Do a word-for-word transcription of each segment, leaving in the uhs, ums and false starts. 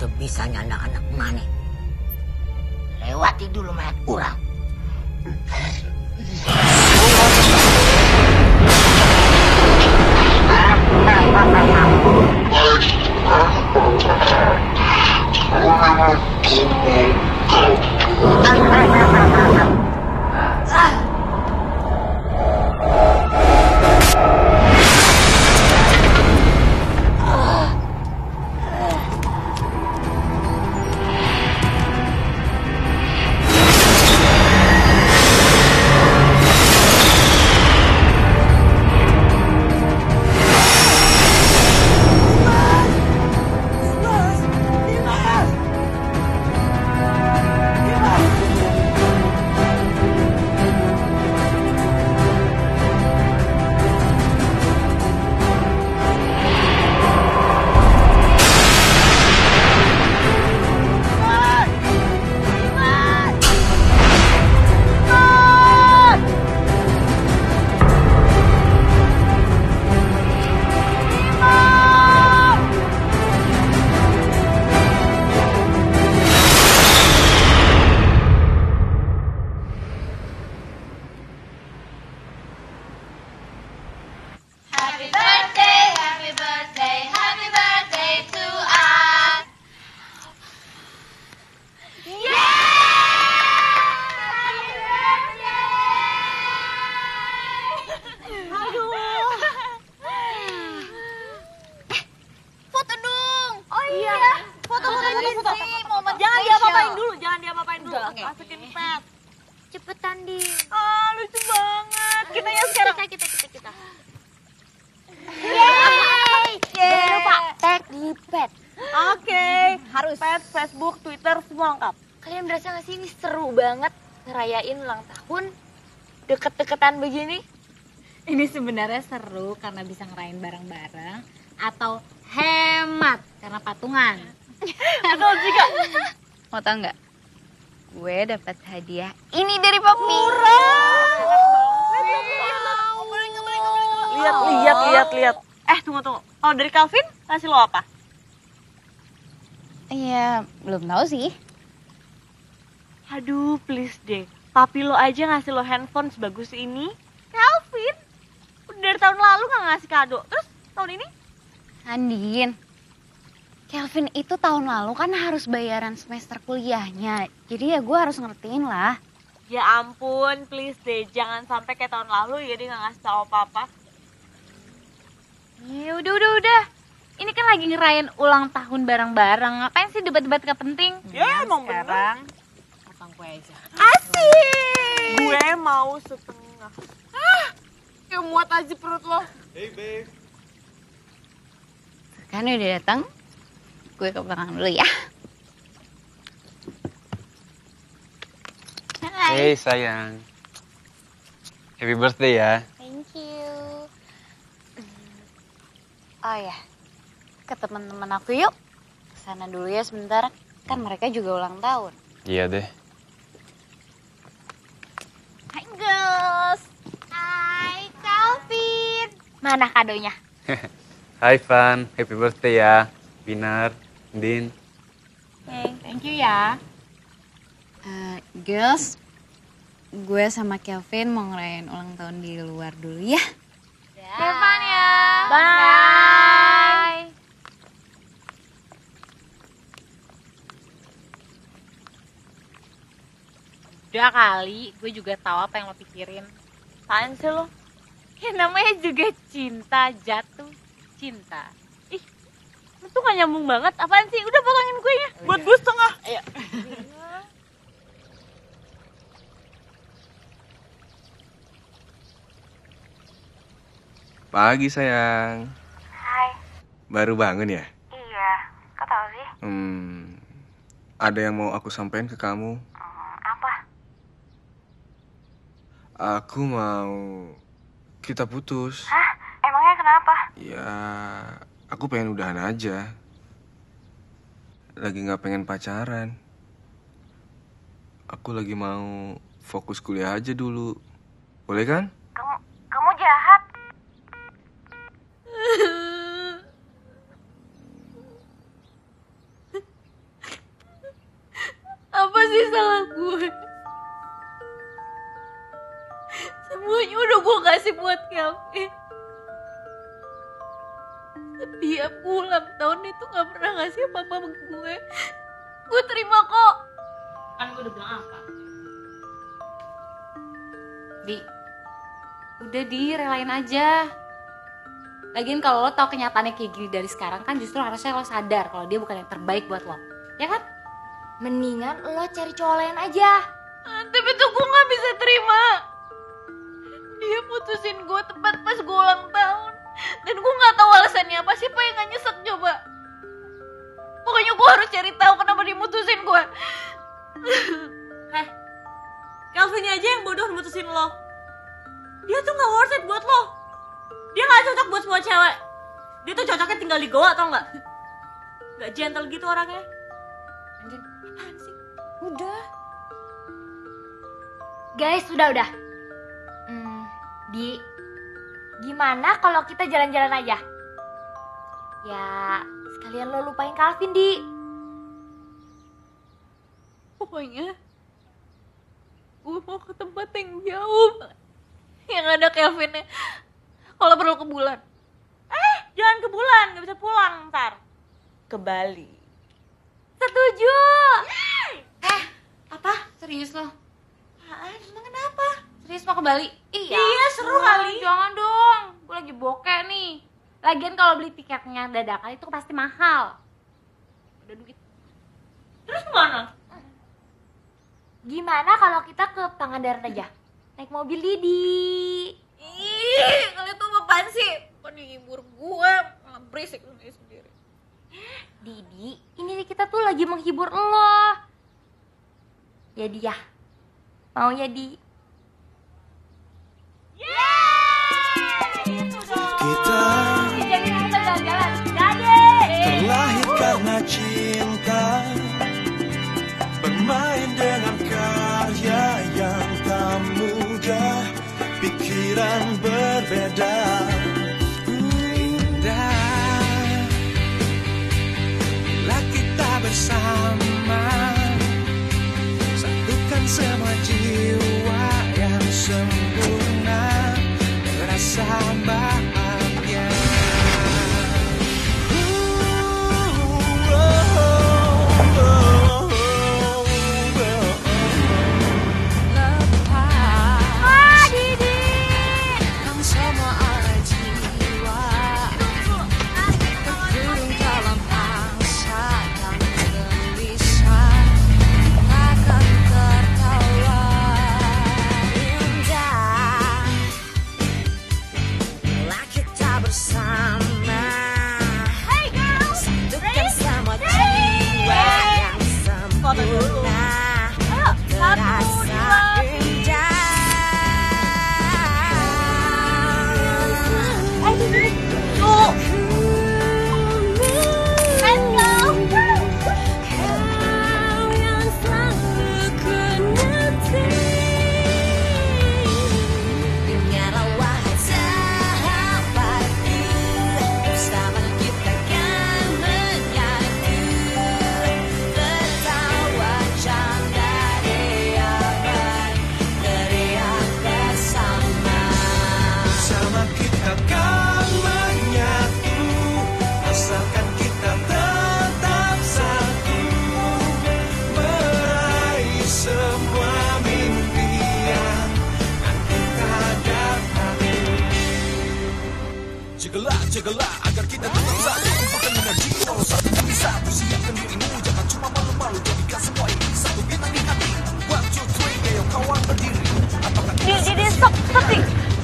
itu bisanya anak-anak mana? Lewati dulu mayat orang. Cepetan di. Ah, lucu banget. Kita ya sekarang. Kita kita kita kita. Yeay. Jangan lupa tag di pet. Oke, harus pet, Facebook, Twitter semua lengkap. Kalian berasa gak sih ini seru banget ngerayain ulang tahun deket-deketan begini? Ini sebenarnya seru karena bisa ngerayain bareng-bareng atau hemat karena patungan. Betul juga. Mau tau nggak? Gue dapat hadiah ini dari papi. Lihat, lihat, lihat, lihat. Eh, tunggu, tunggu. Kalau dari Calvin, ngasih lo apa? Iya, belum tahu sih. Aduh, please deh. Papi lo aja ngasih lo handphone sebagus ini. Calvin, udah dari tahun lalu gak ngasih kado. Terus tahun ini? Andin, Kelvin itu tahun lalu kan harus bayaran semester kuliahnya. Jadi ya gue harus ngertiin lah. Ya ampun, please deh. Jangan sampai kayak tahun lalu ya dia gak ngasih tau apa-apa. Ya udah udah udah. Ini kan lagi ngerayain ulang tahun bareng-bareng. Ngapain sih debat-debat gak penting? Ya emang sekarang potong kue aja. Asik. Gue mau setengah. Ah, ya muat aja perut lo. Hey babe. Kan udah datang. Gue ke belakang dulu ya. Hai. Hey sayang. Happy birthday ya. Thank you. Oh ya, ke teman-teman aku yuk. Kesana dulu ya sebentar. Kan mereka juga ulang tahun. Iya deh. Hai girls. Hai Calvin. Mana kadonya? Hai Van, happy birthday ya. Binar, Din. Hey, thank you ya. Uh, girls, gue sama Kelvin mau ngerayain ulang tahun di luar dulu ya. Depan ya. Bye. Bye. Udah kali, gue juga tahu apa yang lo pikirin. Apaan sih lo? Ya namanya juga cinta, jatuh cinta. Ih, lu tuh gak nyambung banget. Apaan sih? Udah potongin kuenya. Buat gue setengah. Ayo. Pagi sayang. Hai. Baru bangun ya? Iya. Kok tahu sih? Hmm, ada yang mau aku sampaikan ke kamu. Hmm, apa? Aku mau kita putus. Hah? Emangnya kenapa? Ya, aku pengen udahan aja. Lagi gak pengen pacaran. Aku lagi mau fokus kuliah aja dulu. Boleh kan? Kamu kamu jahat. sih salah gue. Semuanya udah gue kasih buat Kelvin. Setiap ulang tahun itu gak pernah ngasih apa-apa ke gue. Gue terima kok. Kan gue udah bilang apa? Di, udah di, relain aja. Lagian kalau lo tau kenyataannya kayak gini dari sekarang kan justru harusnya lo sadar kalau dia bukan yang terbaik buat lo. Ya kan? Mendingan lo cari cowok lain aja. Ah, tapi tuh gue gak bisa terima. Dia putusin gue tepat pas gue ulang tahun. Dan gue gak tahu alasannya apa. Siapa yang gak nyesek coba? Pokoknya gue harus cari tahu kenapa dia mutusin gue. Eh, Kelvin aja yang bodoh mutusin lo. Dia tuh gak worth it buat lo. Dia gak cocok buat semua cewek. Dia tuh cocoknya tinggal di goa, tau gak? Gak gentle gitu orangnya. Anjir, Apaan sih? udah. Guys, udah udah. Hmm, Di, gimana kalau kita jalan-jalan aja? Ya, sekalian lo lupain Calvin, Di. Pokoknya, gue mau ke tempat yang jauh banget. Yang ada Kelvinnya. Kalau perlu ke bulan. Eh, jangan ke bulan, gak bisa pulang ntar. Ke Bali. Setuju. Eh, apa? Serius lo? Apaan? Emang kenapa? Serius mau ke Bali? Iya, seru kali. Jangan dong, gue lagi bokeh nih. Lagian kalau beli tiketnya dadakan itu pasti mahal. Udah duit. Terus kemana? Gimana kalau kita ke Pangandaran aja? Naik mobil Didi. Ih, kalian tuh apaan sih? Bukan dihibur gue, malah berisik sendiri. Didi, ini kita tuh lagi menghibur lo. Ya dia, mau ya Di? Kita terlahir karena cinta, bermain dengan karya yang tak mudah, pikiran berbeda. Indah bila kita bersama, satukan semua jiwa yang sempurna, rasa bahagia. Jagalah agar kita tetap satu, kumpulkan energi walau satu demi satu, siapkan dirimu, jangan cuma malu-malu, jadikan semua ini satu bintang di hati. One, two, three, ayo kawan berdiri. Apakah Di, di, di, stop, stop, di.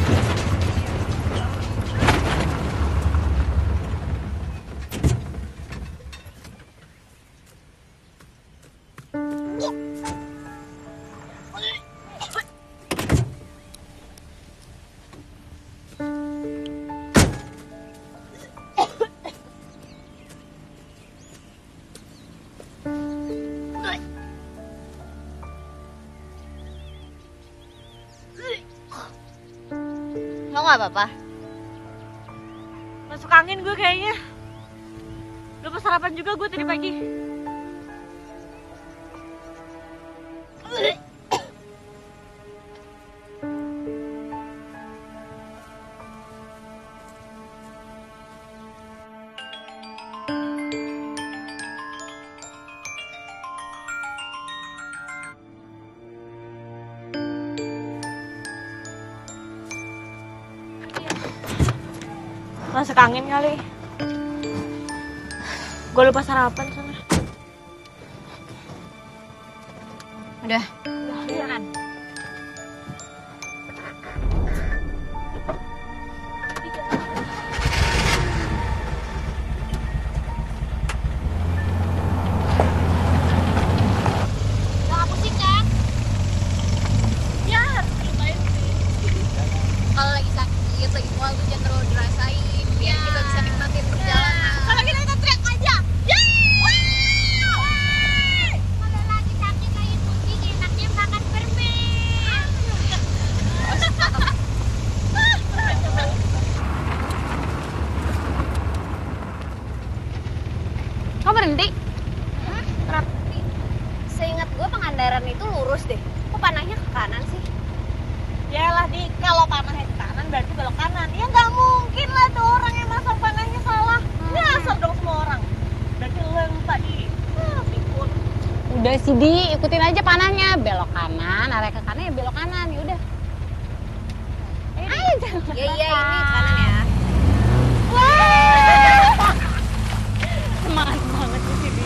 Lo gak apa-apa? Masuk angin gue kayaknya. Lupa sarapan juga gue tadi pagi. Masuk angin kali. Gue lupa sarapan sana. Udah. Jangan. Gak pusing kan? Ya, lumayan sih. Kalau lagi sakit, lagi mual tuh jangan terlalu dirasain. Biar kita bisa nikmatin perjalanan. Kalau kita kita teriak aja. Kalau lagi sakit, lagi pusing, enaknya makan permen. Kok berhenti? Hmm, kenapa sih? Seingat gue Pangandaran itu lurus deh. Kok panahnya ke kanan sih? Yalah di, kalau panahnya ke kanan berarti belok kanan. Ya nggak mungkin lah tuh orang yang masang panahnya salah. Nyasar dong semua orang. Berarti lo yang lupa di. Ah, pikun. Udah sih Di, ikutin aja panahnya. Belok kanan, arah ke kanan ya belok kanan. Ya udah. Ayo jangan. Iya iya ini kanan ya. Semangat banget di sini.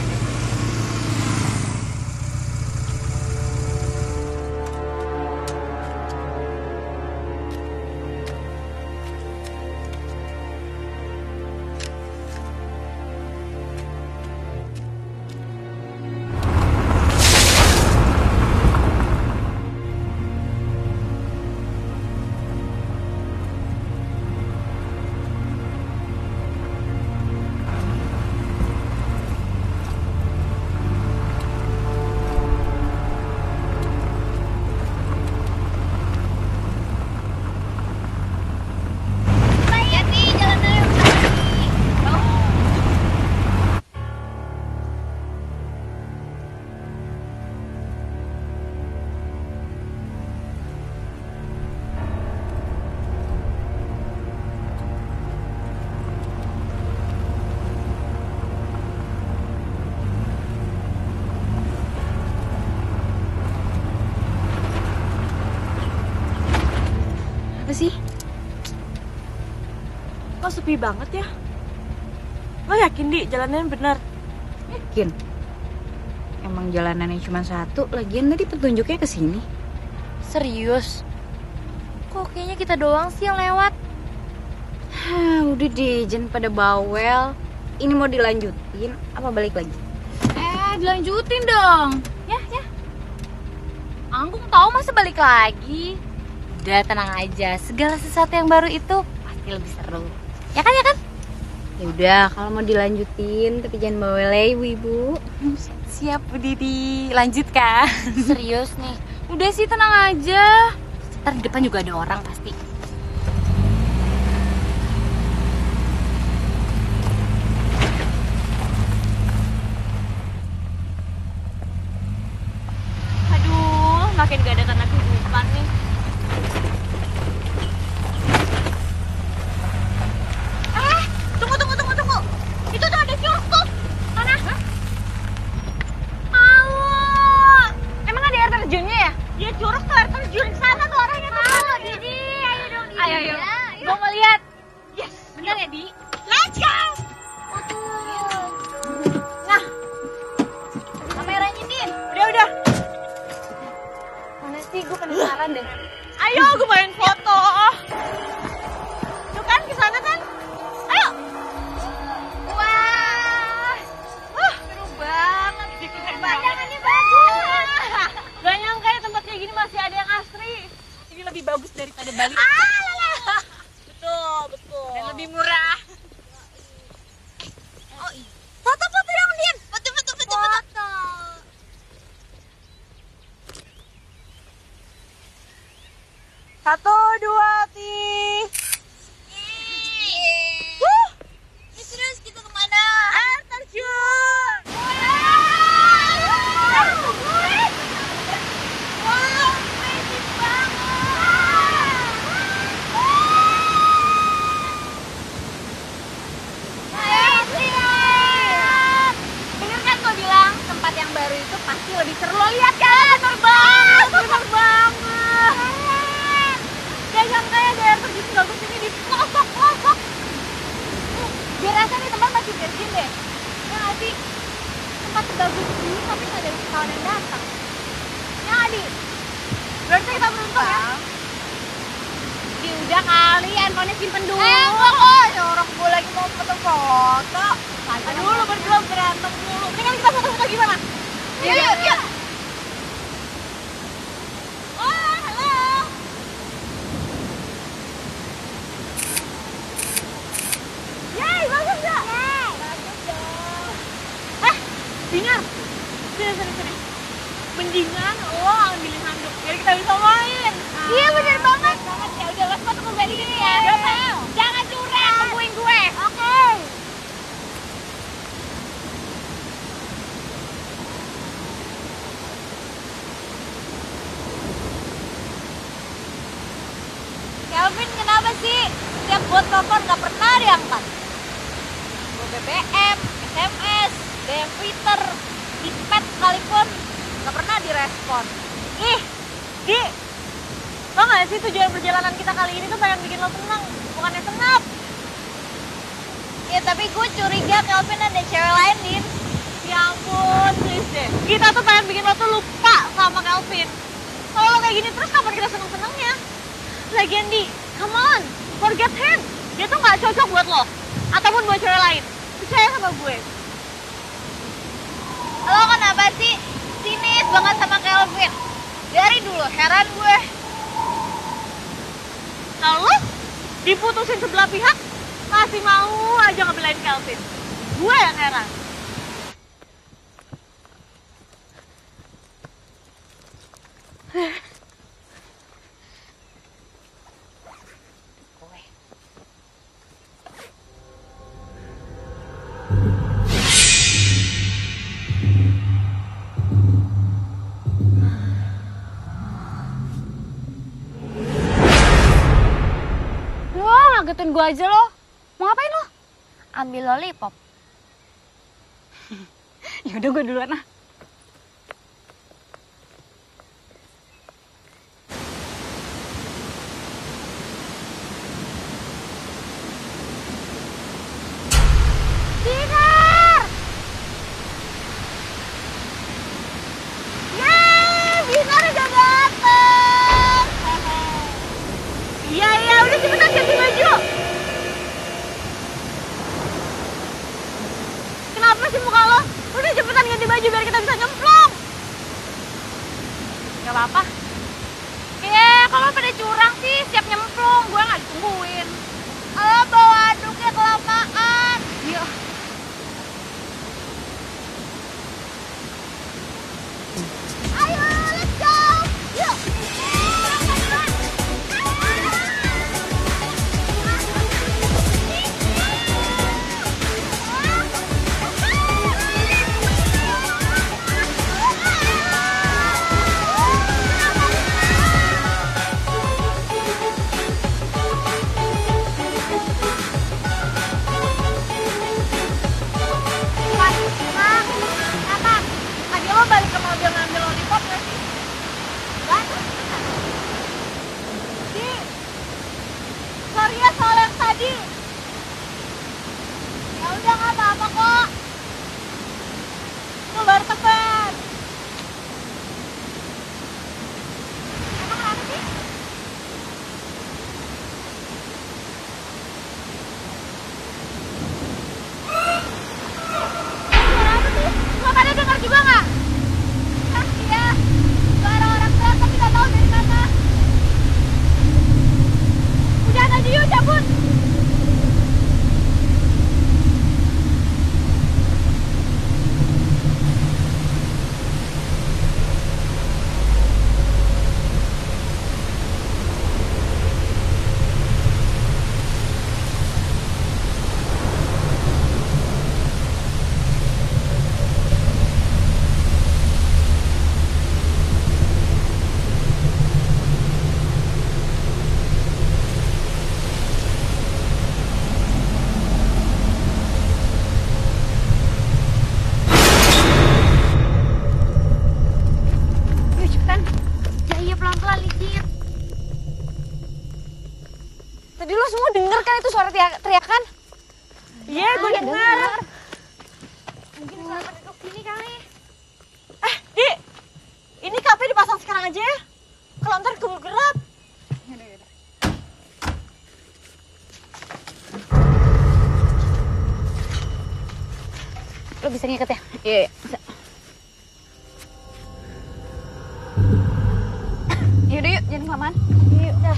Lihat nih jalan yang tadi. Apa sih? Kok sepi banget ya? Lo yakin di jalannya benar? Yakin? Emang jalanannya cuma satu, lagian tadi petunjuknya ke sini. Serius? Kok kayaknya kita doang sih yang lewat? Hah, udah deh, jangan pada bawel. Ini mau dilanjutin apa balik lagi? Eh, dilanjutin dong. Ya, ya. Anggung tahu masa balik lagi. Udah tenang aja, segala sesuatu yang baru itu pasti lebih seru. Ya kan, ya kan? Ya udah, kalau mau dilanjutin tapi jangan bawel ya ibu-ibu. Siap Bu Didi, lanjutkan. Serius nih. Udah sih tenang aja. Ntar di depan juga ada orang pasti. Aduh, makin gak ada tanda kehidupan nih. Eh, tunggu, tunggu, tunggu, tunggu. Itu tuh ada curug. Mana? Mau. Emang ada air terjunnya ya? Ya curug tuh air terjun sana tuh arahnya tuh. Mau, Didi. Ayo dong, Didi. Ayo, ayo. Gue mau lihat. Yes. Bener ya, Di? Let's go. Nah. Kameranya, Din. Udah, udah. Mana sih? Gue penasaran deh. Ayo, gue main foto. Tuh kan, ke sana kan? Ayo. Wah. Wah, Seru banget. pemandangannya bagus. Gak nyangka ya tempat kayak gini masih ada yang asri. Ini lebih bagus daripada Bali. Ah, Betul, betul. dan lebih murah. Oh iya. Foto-foto dong, Din. Foto, foto, foto, foto. Satu, dua, tiga. Wuh. Ini serius kita kemana? Air terjun. Wow, amazing banget. Bener kan gue bilang tempat yang baru itu pasti lebih seru. Lo lihat kan? Bener banget, bener banget. Gak nyangka ya ada air terjun bagus ini di pelosok-pelosok. Gue rasa nih tempat masih virgin deh. Ya nggak sih? Tempat sebagus ini tapi nggak ada wisatawan yang datang. Ya nggak, Di? Berarti kita beruntung ya? Di, udah kali, handphonenya simpen dulu. Eh, enggak kok. Ya orang gue lagi mau foto-foto. Aduh, lu berdua berantem mulu. Mendingan kita foto-foto gimana? Iya, iya, iya. Oh, halo. Yeay, bagus gak? Yeay, bagus dong. Eh, Binar. Sini, sini, sini. Mendingan lo ambilin handuk biar kita bisa main. Ah, iya, bener banget. banget. Ya udah, let's foto kembali gini ya. Udah, jangan curang, tungguin gue. Oke. Okay. Kelvin, kenapa sih? Setiap buat telepon gak pernah diangkat. Gue B B M, S M S, D M Twitter, di pet sekalipun gak pernah direspon. Ih, Di, tau gak sih tujuan perjalanan kita kali ini tuh pengen bikin lo seneng, bukannya sengap. Ya tapi gue curiga Kelvin ada cewek lain, Din. Ya ampun, please deh. Kita tuh pengen bikin lo tuh lupa sama Kelvin. Kalau lo kayak gini terus kapan kita seneng-senengnya? Lagian Di, come on, forget him. Dia tuh gak cocok buat lo, ataupun buat cewek lain. Percaya sama gue. Lo kenapa sih sinis banget sama Kelvin? Dari dulu heran gue. Kalau lo diputusin sebelah pihak, masih mau aja ngebelain Kelvin. Gue yang heran. Ngagetin gue aja lo. Mau ngapain lo? Ambil lollipop. Yaudah gue duluan ah. Binar! Yeay, Binar udah dateng. Iya, iya, udah cepetan ganti baju. Kenapa sih muka lo? Udah cepetan ganti baju biar kita bisa nyemplung. Gak apa-apa. Eh, kalau pada curang sih siap nyemplung, gue gak ditungguin. Alah, bawa aduknya kelamaan. Iya. Ayo, let's go. Yuk. Balik ke mobil ngambil lollipop gak sih? Gak ada. Di, sorry ya soal yang tadi. Ya udah gak apa-apa kok. Itu baru temen. Emang kenapa sih? Kenapa sih? Lo pada denger juga gak? Iya, suara orang tua tapi gak tahu dari mana. Udah aja yuk, cabut. gue denger. Mungkin suara penduduk sini kali. Eh, Di. Ini kafe dipasang sekarang aja ya. Kalau ntar keburu gelap. Lo bisa ngikat ya? Iya, iya. Bisa. Yaudah yuk, jangan kelamaan. Yuk, dah.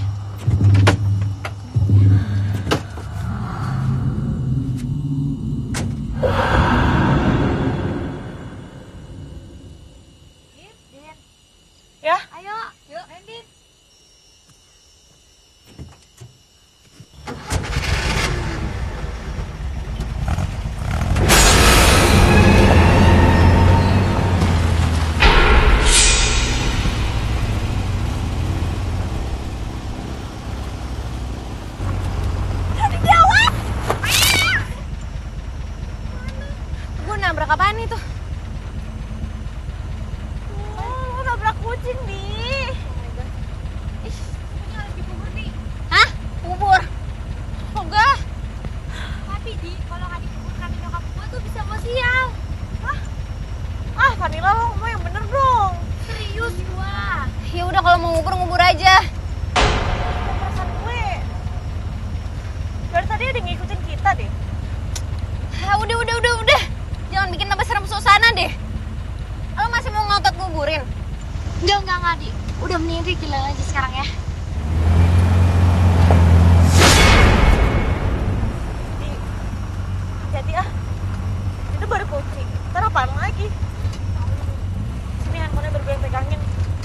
Ya? Ayo, yuk, Randy. Gue nabrak apaan itu? Oh, lo nabrak kucing, Di. Ih, ini harus dikubur, Di. Hah? Kubur? Enggak. Tapi, Di, kalau nggak dikubur kami nyokap gue tuh bisa mau sial. Hah? Ah, Vanilla lo ngomong yang bener dong. Serius gua. Ya udah kalau mau ngubur ngubur aja. Perasaan gue. Dari tadi ada ngikutin kita deh. Ah, udah, udah, udah, udah. Jangan bikin tambah serem suasana deh. Lo masih mau ngotot nguburin? Enggak, enggak, enggak, Di. Udah mending Ricky aja sekarang ya. Di, hati-hati ah. Itu baru kucing. Ntar apaan lagi? Sini handphonenya baru gue yang pegangin.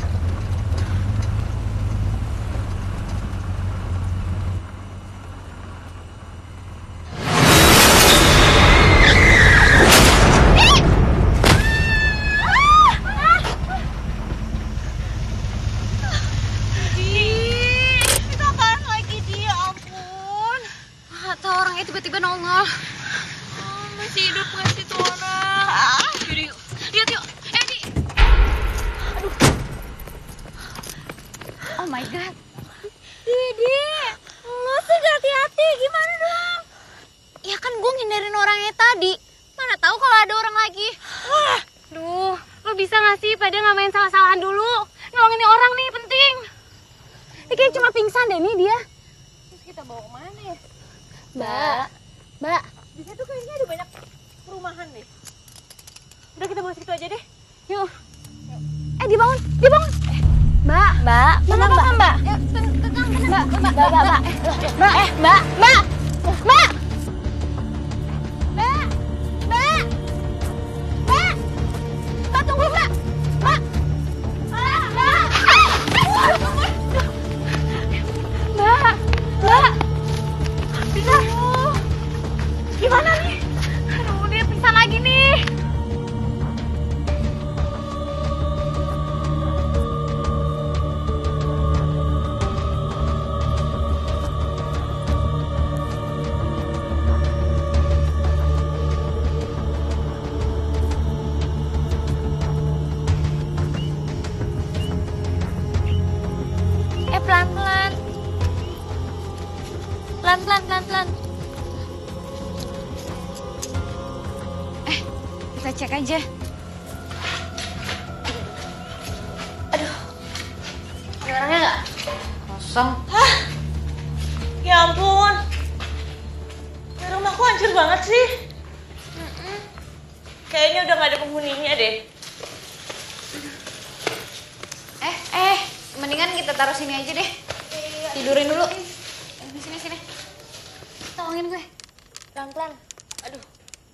Itu apaan lagi, Di? Ya ampun. Atau orangnya tiba-tiba nongol. Oh, masih hidup nggak sih tuh orang? Yaudah yuk, lihat yuk. Eh, Di. Oh my god. Didi, lo sih gak hati-hati. Gimana dong? Ya kan gue ngindarin orangnya tadi. Mana tahu kalau ada orang lagi. Wah, duh, lo bisa nggak sih pada nggak main salah-salahan dulu? Nolongin nih orang nih penting. Ini kayaknya cuma pingsan deh nih dia. Terus kita bawa kemana ya? Mbak, Mbak. Di situ kayaknya ada banyak perumahan deh. Udah kita bawa situ aja deh. Yuk. Eh, dia bangun, dia bangun. Eh, Mbak, Mbak, mana Mbak? Mbak? Ya, tegang, tenang. Mbak, Mbak, Mbak, Mbak, Mbak. Mbak, eh, Mbak, Mbak. Mbak. Mbak. Mbak. Mbak. Mbak, tunggu, Mbak. Mbak. Mbak. Mbak. Mbak. Mbak. Bisa. Gimana nih? Aduh, dia pingsan lagi nih. Eh, pelan-pelan. Pelan-pelan, pelan-pelan. Eh, kita cek aja. Aduh. Ada orangnya nggak? Kosong. Ya ampun. Ya, rumahku hancur banget sih. Kayaknya udah gak ada penghuninya deh. Eh, eh, mendingan kita taruh sini aja deh. Tidurin dulu. Eh, sini, sini. Tolongin gue. Pelan-pelan. Aduh.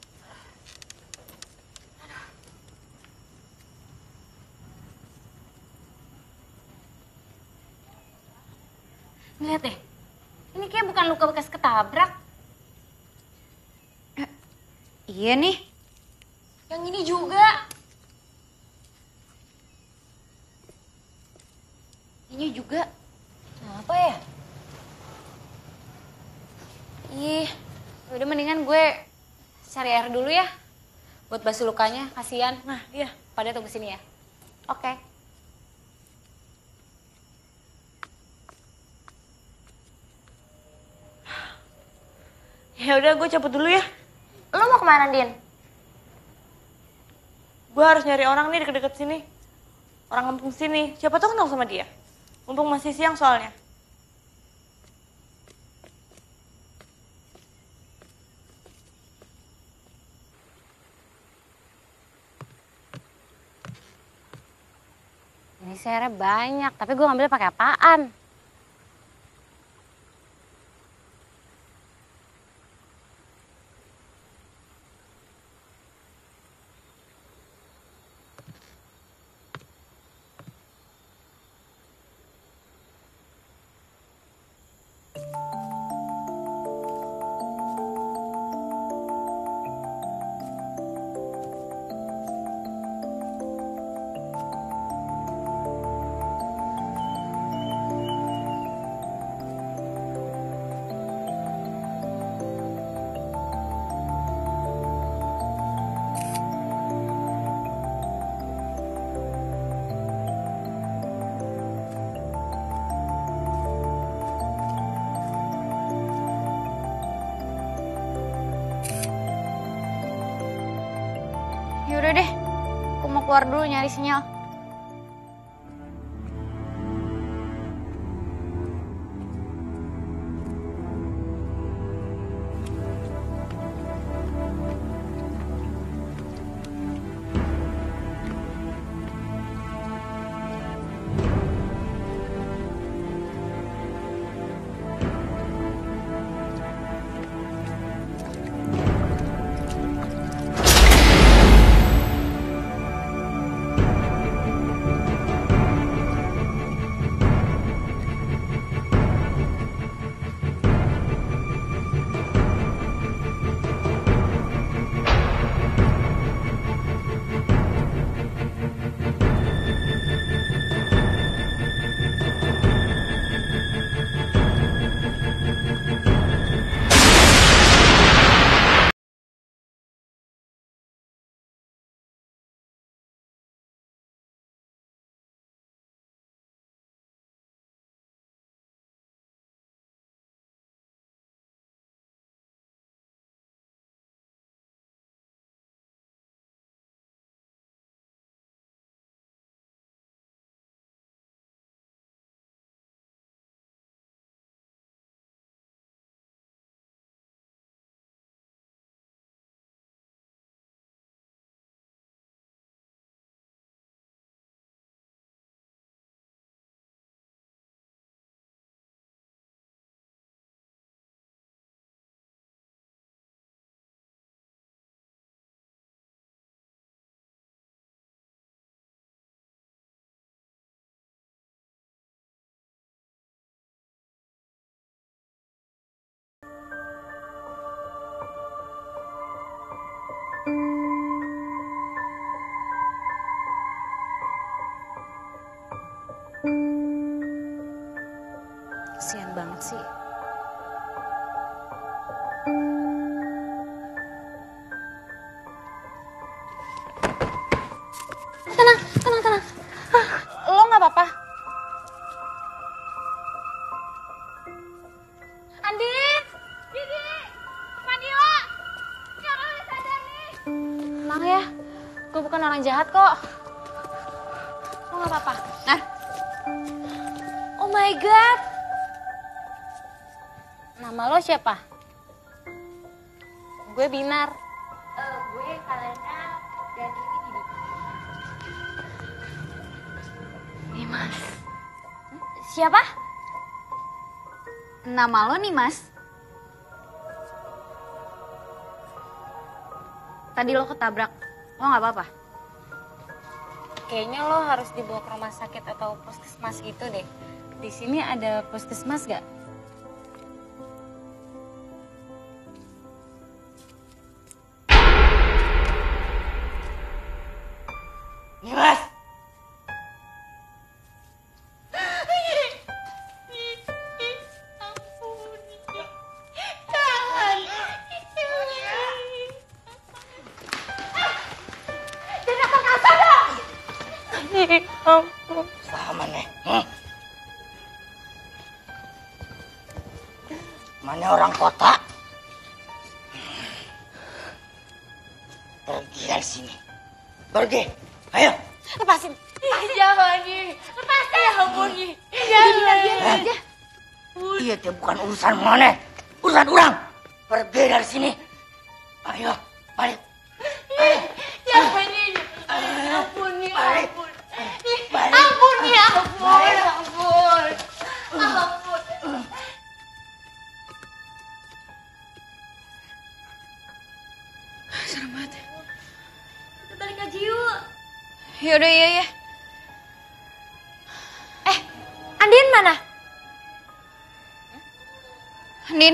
Lihat deh. Ini kayak bukan luka bekas ketabrak. Eh, iya nih. Yang ini juga. Ini juga. Kenapa ya? Ih, udah mendingan gue cari air dulu ya. Buat basuh lukanya, kasihan. Nah, iya. Pada tunggu sini ya. Oke. Ya udah, gue cabut dulu ya. Lo mau kemana, Din? Gue harus nyari orang nih deket-deket sini. Orang kampung sini. Siapa tuh kenal sama dia. Mumpung masih siang soalnya. Ini seirnya banyak, tapi gue ngambil pakai apaan? Yaudah deh, aku mau keluar dulu nyari sinyal. Kasian banget sih. Tenang, tenang, tenang. Lo nggak apa-apa? Andin, Didi, Manila, sekarang udah sadar nih. Tenang ya, gue bukan orang jahat kok. Lo nggak apa-apa? Nah. Oh my god. Nama lo siapa? Gue Binar. Uh, gue Kalena dan ini Didi. Nimas. Siapa? Nama lo Nimas. Tadi lo ketabrak, lo nggak apa-apa? Kayaknya lo harus dibawa ke rumah sakit atau puskesmas gitu deh. Di sini ada puskesmas gak? Nimas! Sama nih. Hmm. Mana orang kota? dari sini. Pergi. Ayo. Lepasin. Jangan, Di. Lepasin. Ya ampun, Di. Jangan. Biarin aja. Iya, itu bukan urusan mana. Urusan orang. Pergi dari sini. Ayo, balik. Ayo. Jangan, Di. Ampun, Di. Ampun. Ampun, Di. Ampun. Ampun. Ampun. Serem banget. Kita balik aja yuk. Yaudah, iya, iya. Eh, Andin mana? Andin.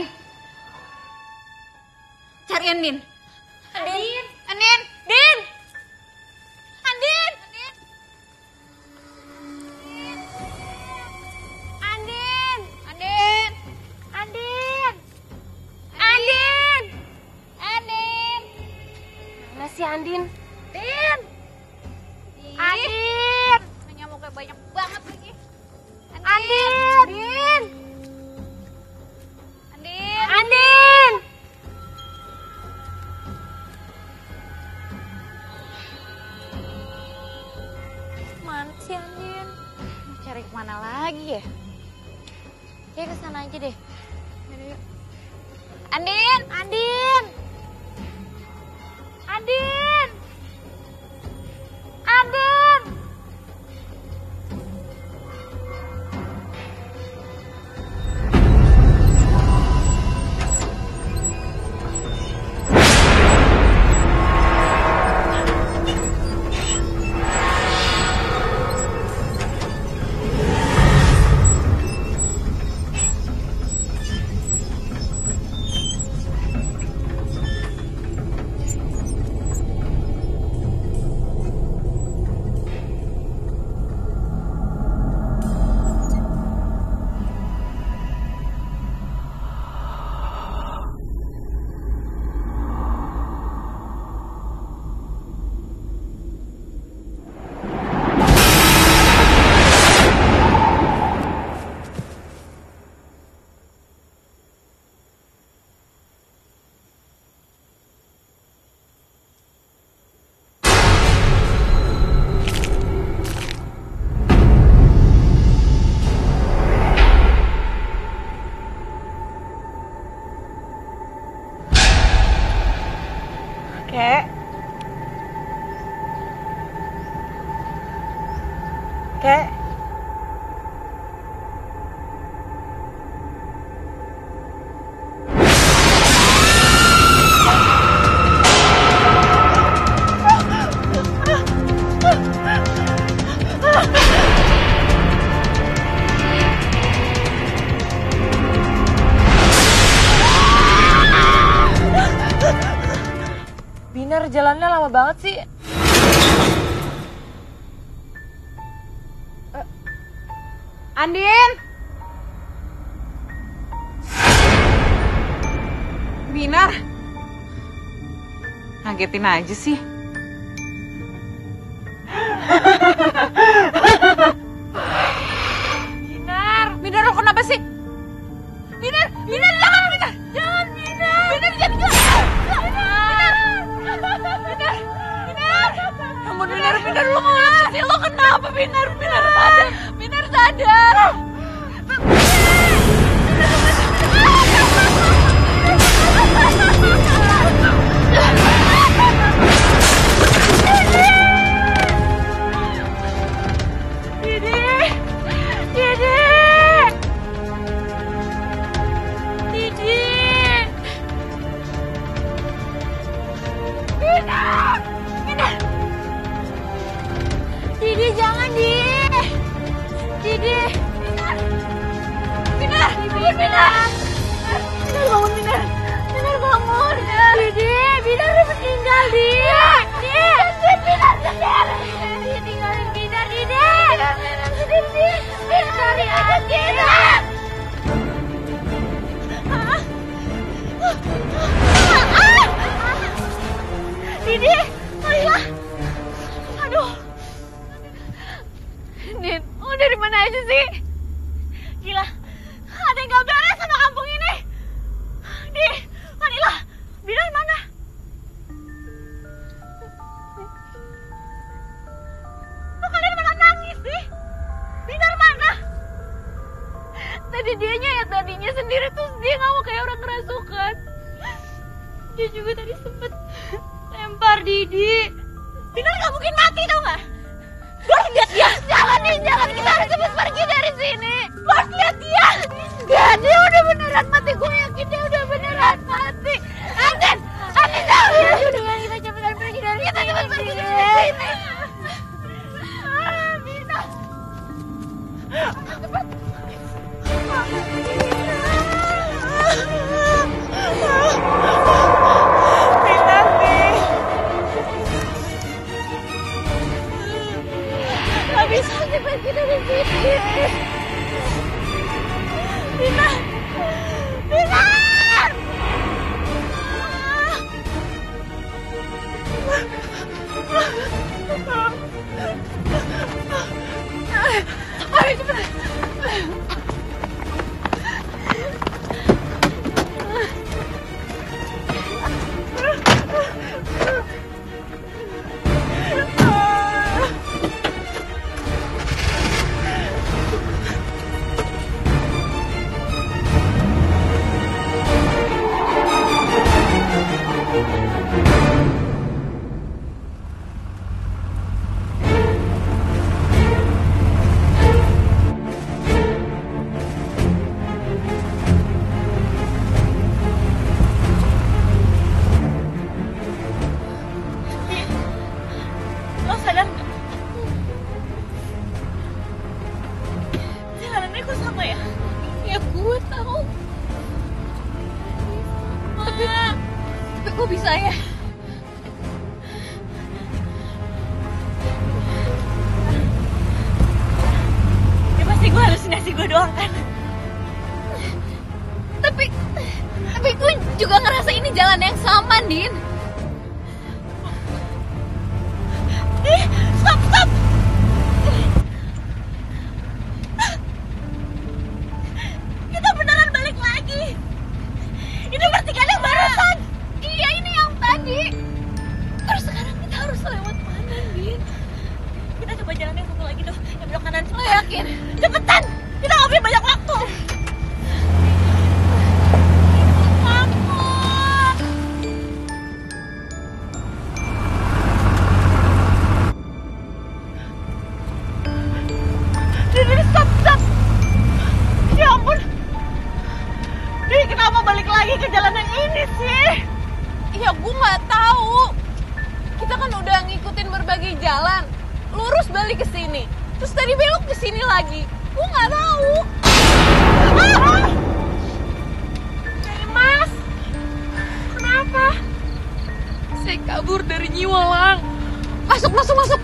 Cari Andin. Andin. Andin. Din. Andin. Andin. Andin. Andin. Andin. Andin. Mana sih Andin? Din. Andin. Nyamuknya banyak banget lagi. Andin. Andin. Andin. Andin. Mana sih Andin? Cari kemana lagi ya? Kayak kesana aja deh. Andin. Andin. Andin. Andin. Kek. Kek. Binar, jalannya lama banget sih. Uh, Andin! Binar! Ngagetin aja sih. Binar! Binar, lo kenapa sih? Binar! Binar, jangan! Binar! Jangan, Binar! Binar, jangan! Jangan! Binar, Binar, kamu Binar, Binar, lu kenapa sih? Lo kenapa, Binar? Binar sadar, Binar sadar. Didi, Didi, Didi, Binar, Binar, Didi jangan di, Didi, Binar, Binar, bangun Binar, Binar bangun Binar, Binar bangun, Didi, Binar udah meninggal di, di, Binar sadar, Didi tinggalin Binar, Didi, Didi, cari aja Binar. Didi, Laila, aduh, Din, lo dari mana aja sih? Gila, ada yang gak beres sama kampung ini. Di, Laila, Binar mana? Jadi dia nyayat tadinya sendiri terus dia nggak mau kayak orang kerasukan. Dia juga tadi sempet lempar Didi. Binar nggak mungkin mati tau nggak? Gue harus lihat dia. Jangan nih, jangan, kita harus cepet pergi dari sini. Gue harus lihat dia. Dia, dia udah beneran mati. Gue yakin dia udah beneran mati. Aden, Aden, jangan. Udah, kita cepetan pergi dari sini. Kita cepet pergi dari sini. Ah, Bina. Cepet. Binar nih. Gak bisa cepet kita dari sini. Bina, Bina. Ayo cepet. Lo sadar nggak? Jalanannya kok sama ya? Ya gue tahu. Tapi, tapi kok bisa ya? Ya pasti gue halusinasi gue doang kan? Tapi, tapi gue juga ngerasa ini jalan yang sama, Din. Eh, stop, stop! Kita beneran balik lagi. Ini pertigaan yang barusan. Iya, ini yang tadi. Terus sekarang kita harus lewat mana, Din? Kita coba jalan yang satu lagi tuh, yang belok kanan. Lo yakin? Cepetan! Kita nggak punya banyak waktu. Didi, stop, stop! Ya ampun! Didi, kenapa balik lagi ke jalan yang ini sih? Ya gue nggak tahu. Kita kan udah ngikutin berbagai jalan, lurus balik ke sini, terus tadi belok ke sini lagi. Gue nggak tahu. Ah! Hey, Mas! Kenapa? Saya kabur dari Nyi Walang. Masuk, masuk, masuk.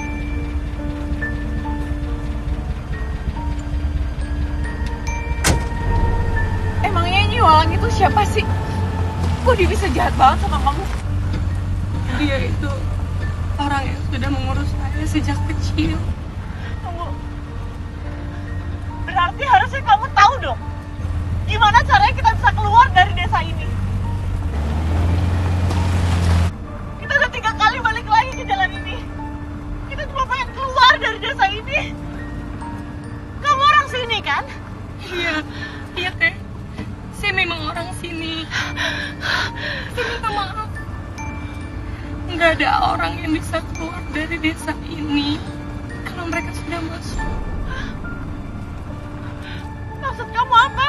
Emangnya Nyi Walang itu siapa sih? Kok dia bisa jahat banget sama kamu? Dia itu orang yang sudah mengurus saya sejak kecil. Tunggu. Berarti harusnya kamu tahu dong gimana caranya kita bisa keluar dari desa ini. Kita udah tiga kali balik lagi ke jalan ini. Kita cuma pengen keluar dari desa ini. Kamu orang sini kan? Iya, iya teh. Saya memang orang sini. Saya minta maaf. Nggak ada orang yang bisa keluar dari desa ini kalau mereka sudah masuk. Maksud kamu apa?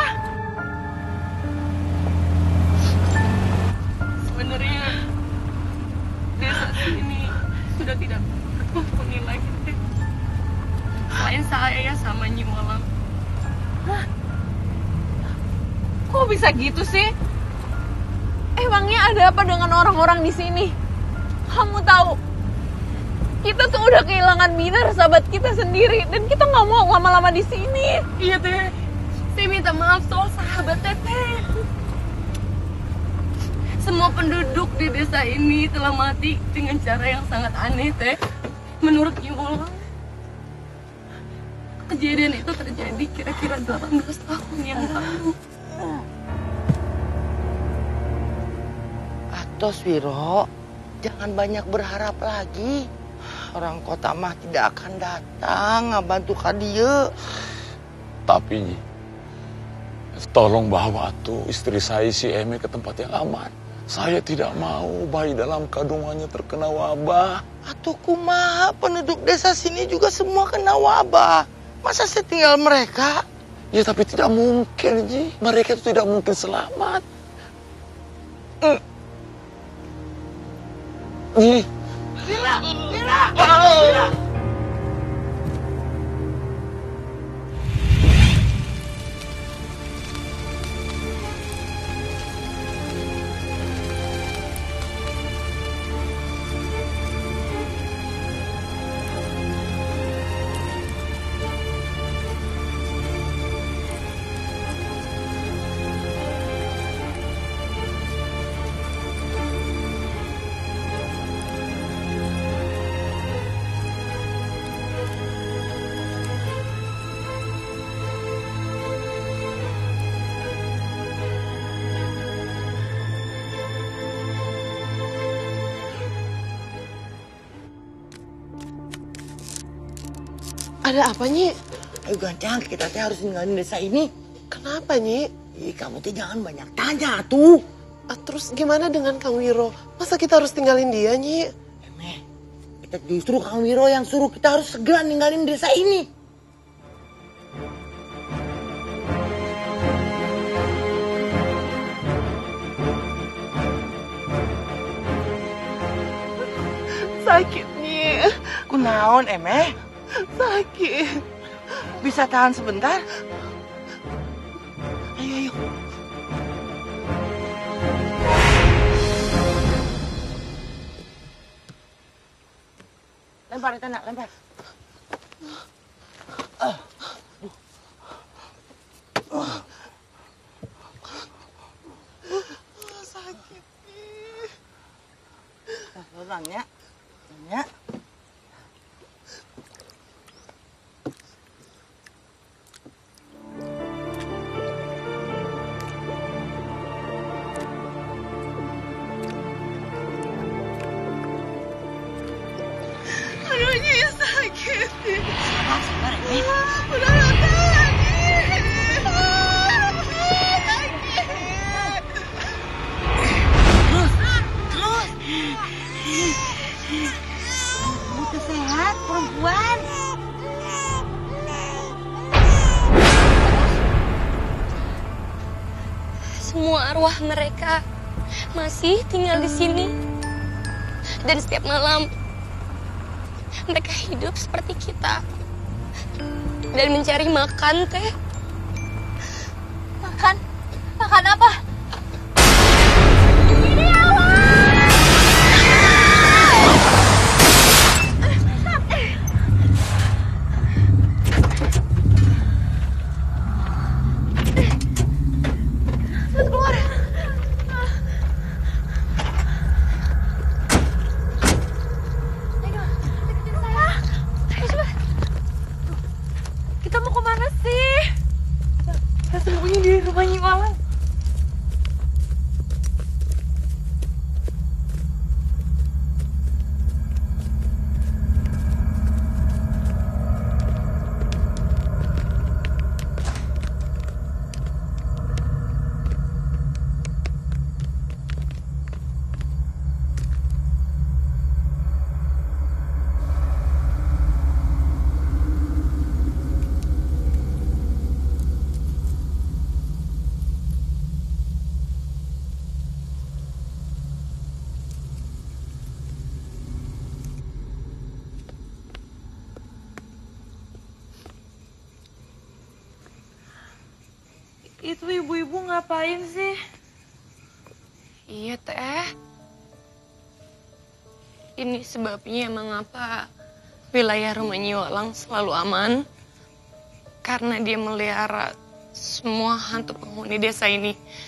Sebenarnya desa sini sudah tidak berpenghuni lagi teh. Selain saya sama Nyi Walang. Kok bisa gitu sih? Emangnya ada apa dengan orang-orang di sini? Kamu tahu, kita tuh udah kehilangan Binar, sahabat kita sendiri, dan kita nggak mau lama-lama di sini. Iya teh. Saya minta maaf soal sahabat teteh. Semua penduduk di desa ini telah mati dengan cara yang sangat aneh teh. Menurut Nyi Walang, kejadian itu terjadi kira-kira delapan belas tahun yang lalu. Atos Wiro, jangan banyak berharap lagi. Orang kota mah tidak akan datang ngebantu ka dieu. Tapi Nyi, Tolong bawa tuh istri saya si Eme ke tempat yang aman. Saya tidak mau bayi dalam kandungannya terkena wabah. Atuh kumaha, penduduk desa sini juga semua kena wabah. Masa saya tinggal mereka? Ya tapi tidak mungkin, Ji. Mereka itu tidak mungkin selamat. Mm. Ji. Mira, Mira, Mira. Ada apa, Nyi? Ayo Gancang, kita teh harus ninggalin desa ini. Kenapa, Nyi? Ih, kamu teh jangan banyak tanya tuh. Ah, terus gimana dengan Kang Wiro? Masa kita harus tinggalin dia, Nyi? Emeh, kita justru Kang Wiro yang suruh kita harus segera ninggalin desa ini. Sakit, Nyi. Kunaon, Emeh? Sakit. Bisa tahan sebentar? Ayo, ayo. Lempar itu, nak, lempar. Uh. Uh. Sakit, Nyi. Nah, orang ya. Ya. Aduh, Nyi, sakit. Sabar, sabar, Emeh. Udah gak tahan, Nyi. Terus, terus. Butuh sehat, perempuan. Semua arwah mereka masih tinggal di sini. Dan setiap malam mereka hidup seperti kita. Dan mencari makan, Teh. Makan? Makan apa? Kita mau kemana sih? Kita sembunyi di rumah Nyi Walang. Itu ibu-ibu ngapain sih? Iya, Teh. Ini sebabnya mengapa wilayah rumah Nyi Walang selalu aman. Karena dia melihara semua hantu penghuni desa ini.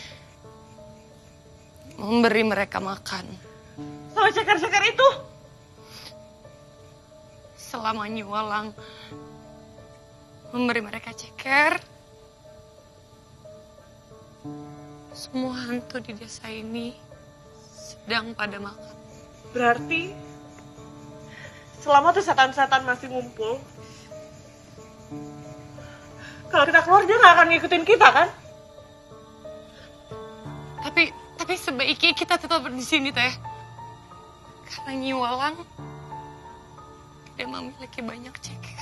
Memberi mereka makan. Sama cekar-cekar itu? Selama Nyi Walang memberi mereka ceker, semua hantu di desa ini sedang pada makan. Berarti selama tuh setan-setan masih ngumpul, kalau kita keluar dia nggak akan ngikutin kita kan? Tapi tapi sebaiknya kita tetap di sini teh. Karena Nyi Walang tidak memiliki banyak ceker.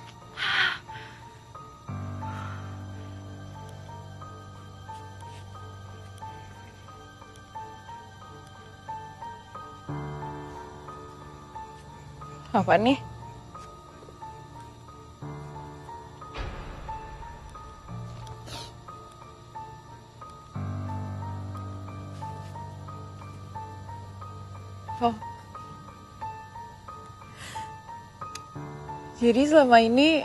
Apa nih? Oh. Jadi selama ini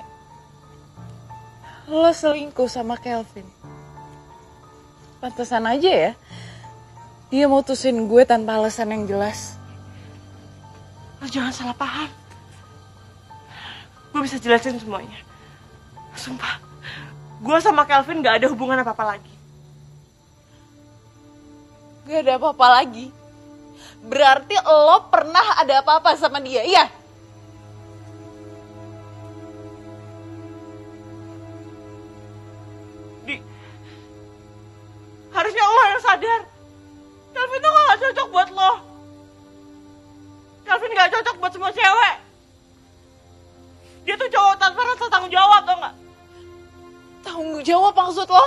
lo selingkuh sama Kelvin. Pantesan aja ya. Dia mutusin gue tanpa alasan yang jelas. Lo jangan salah paham. Gue bisa jelasin semuanya. Sumpah, gue sama Kelvin gak ada hubungan apa-apa lagi. Gak ada apa-apa lagi? Berarti lo pernah ada apa-apa sama dia, iya? Di, harusnya lo yang sadar. Kelvin tuh gak cocok buat lo. Kelvin gak cocok buat semua cewek. Dia tuh cowok tanpa rasa tanggung jawab, tau gak? Tanggung jawab maksud lo?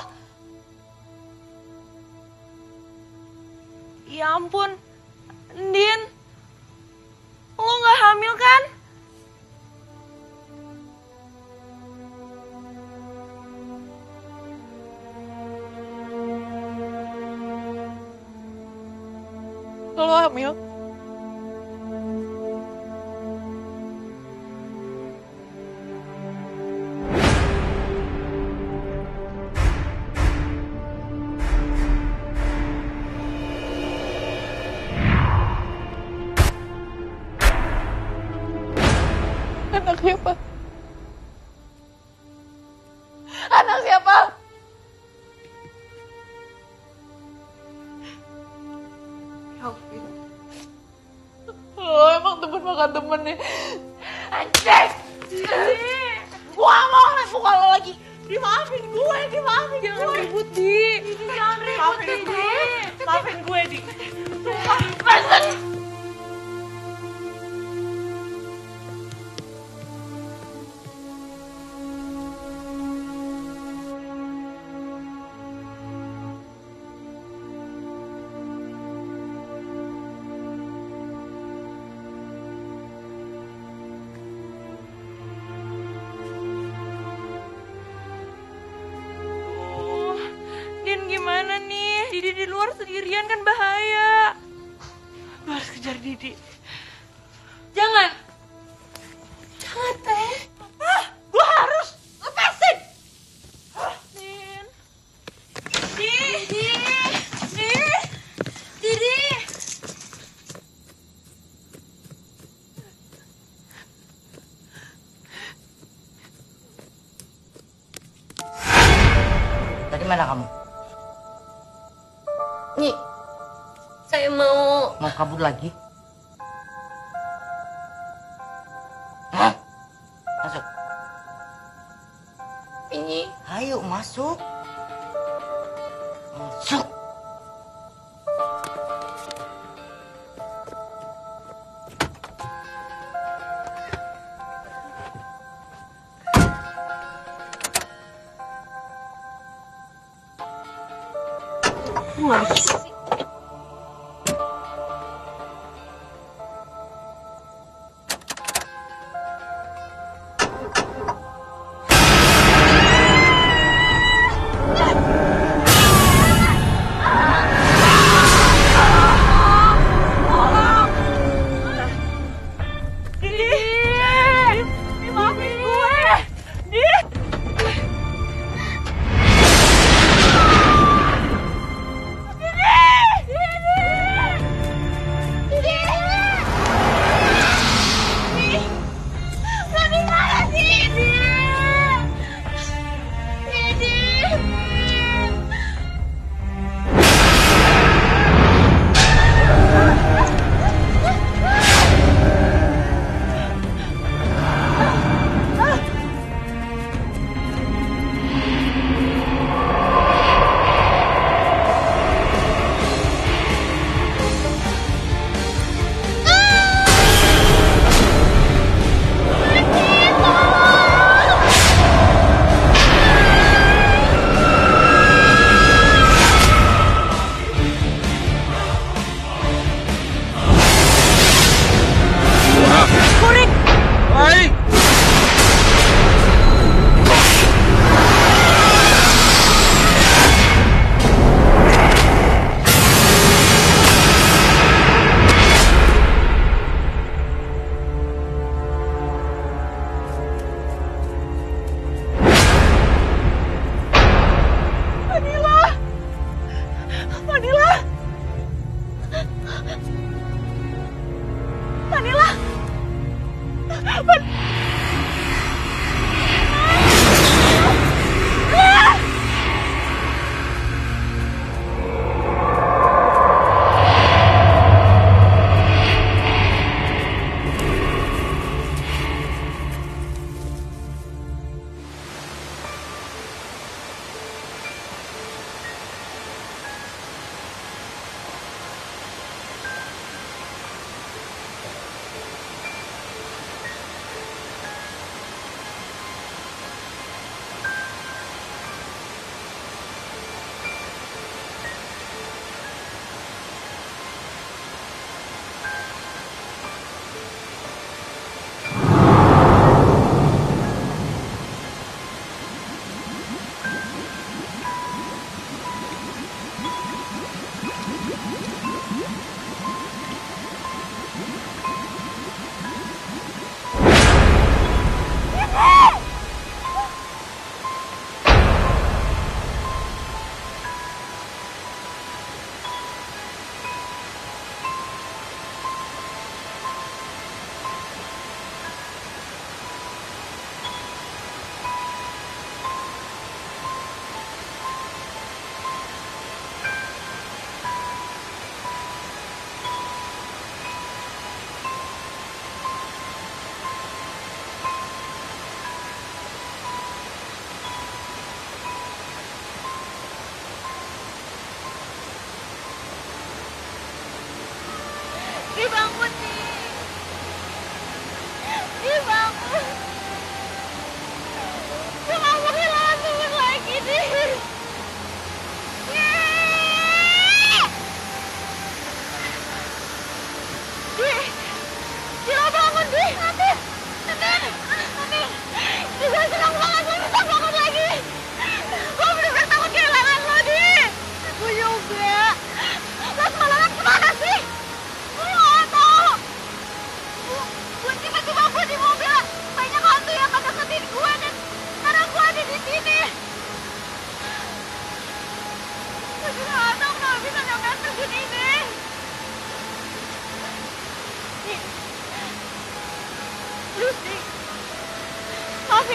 Ya ampun, Ndin, lo gak hamil kan? Lo hamil? Anak siapa? Anak siapa? Kelvin. Lo emang temen makan temen nih. Anjing! Gua mau ngeliat muka lo lagi. Dimaafin gue, dimaafin gue. Jangan ribut, Di. Jangan ribut, Di. Maafin gue, Di. Gimana nih? Didi di luar sendirian kan bahaya. Gue harus kejar Didi. Jangan. Jangan, Teh. Ah, gue harus. Lepasin. Din. Didi. Didi. Didi. Tadi mana kamu? Nyi, saya mau... Mau kabur lagi? Hah? Masuk. Nyi. Ayo masuk. Masuk. Gak bisa sih. Didi!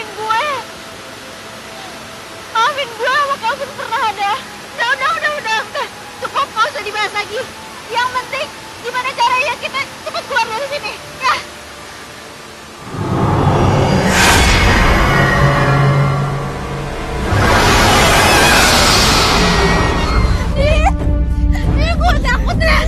maafin gue. Maafin gue sama Calvin pernah ada. Udah, udah, udah, udah, udah. Cukup, gak usah dibahas lagi. Yang penting, gimana caranya kita cepet keluar dari sini, ya? Nih, nih gue takut ya.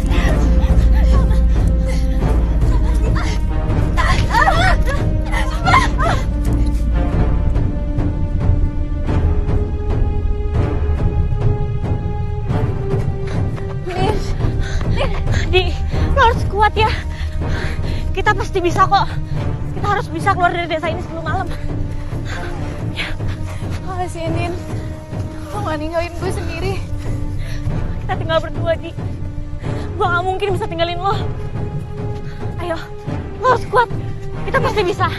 Di, lo harus kuat ya. Kita pasti bisa kok. Kita harus bisa keluar dari desa ini sebelum malam. Ya. Makasih, Nin. Lo gak ninggalin gue sendiri. Kita tinggal berdua, Di. Gue gak mungkin bisa tinggalin lo. Ayo, lo harus kuat. Kita pasti bisa.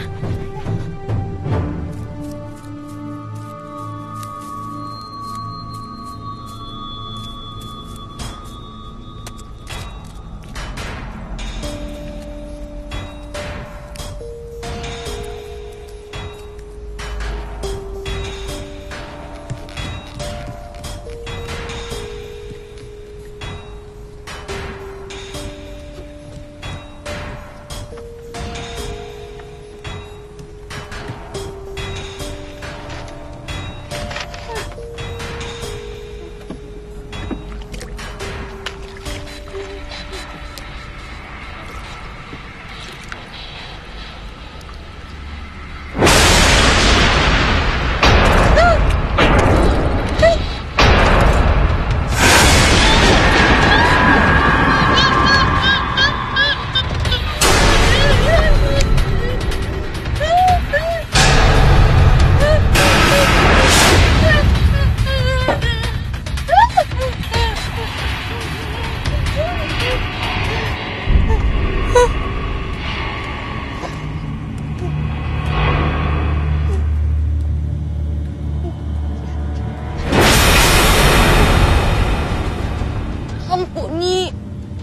Ampuni.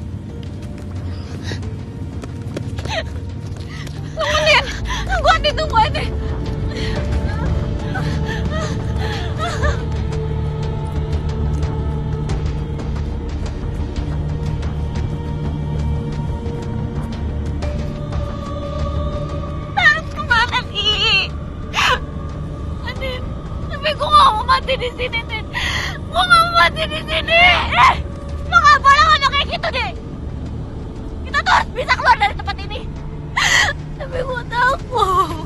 Temenin, gue ditunggu aja. Harus kemana sih? Anin, tapi gue gak mau mati di sini, Nin. Gue gak mau mati di sini. Eh, lo gak boleh ngomong kayak gitu deh. Kita tuh harus bisa keluar dari tempat ini. Tapi gue takut.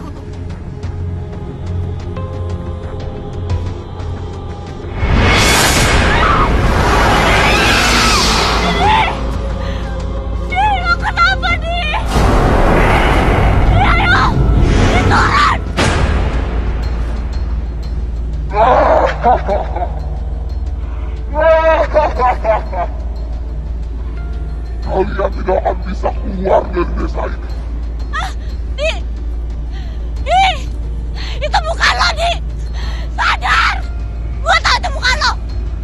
Kalian tidak akan bisa keluar dari desa ini. Ah, Di, Di, itu bukan lo, Di. Sadar, gua tahu itu bukan lo.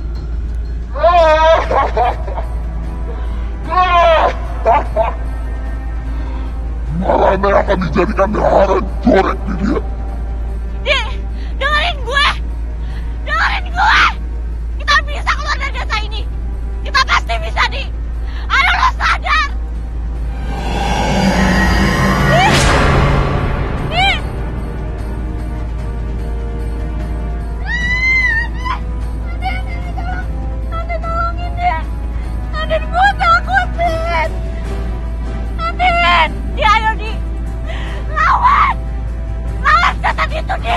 Marane akan dijadikan daharan corek di dia. Di, dengerin gue, dengerin gue. Kita bisa keluar dari desa ini. Kita pasti bisa, Di. Ayo lo sadar. Di, Di. Nanti tolongin dia. Nanti gue takutin. Nanti, Di, ayo, Di. Lawan. Lawan setan itu, Di.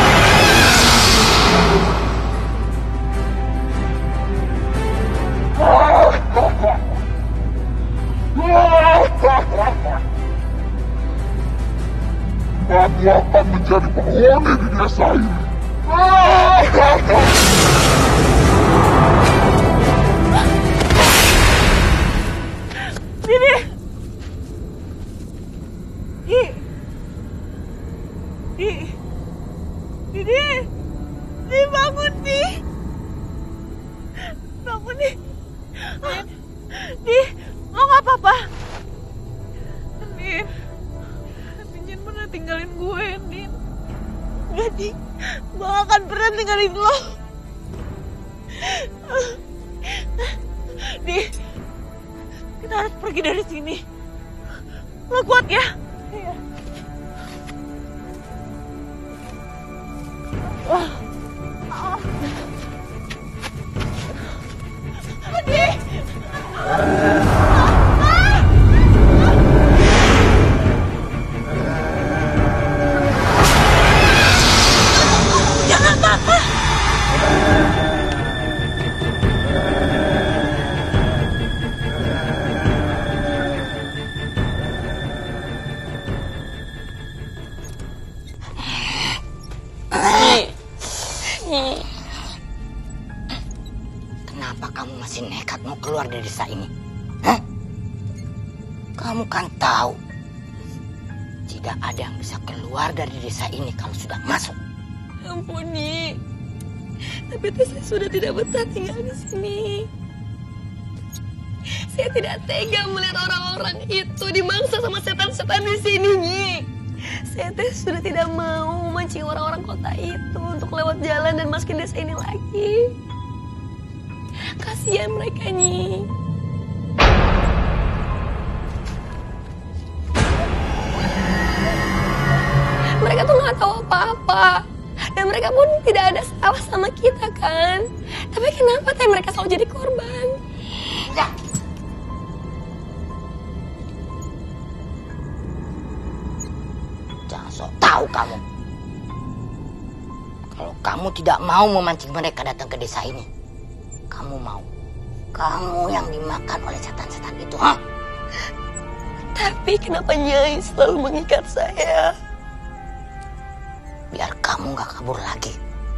Kamu akan menjadi penghuni di desa ini. Didi! Di! Di! Didi! Di, bangun, Di! Bangun, Di! Di, lo gak apa-apa? Din, Din jangan pernah tinggalin gue, Din. Enggak, Di. Gue gak akan pernah tinggalin lo. Di, kita harus pergi dari sini. Lo kuat ya? Iya. Oh. Oh. Di. Jangan, Papa. Kenapa kamu masih nekat mau keluar dari desa ini? Hah? Kamu kan tahu tidak ada yang bisa keluar dari desa ini kalau sudah masuk. Ampuni, tapi saya sudah tidak betah tinggal di sini. Saya tidak tega melihat orang-orang itu dimangsa sama setan-setan di sini, Nyi. Saya teh sudah tidak mau memancing orang-orang kota itu untuk lewat jalan dan masukin desa ini lagi. Kasihan mereka, Nyi. Mereka tuh nggak tahu apa-apa. Dan mereka pun tidak ada salah sama kita kan. Tapi kenapa teh mereka selalu jadi korban? Ya. Jangan sok tahu kamu. Kalau kamu tidak mau memancing mereka datang ke desa ini, kamu mau kamu yang dimakan oleh setan-setan itu, ha? Tapi kenapa Nyai selalu mengikat saya? Biar kamu gak kabur lagi.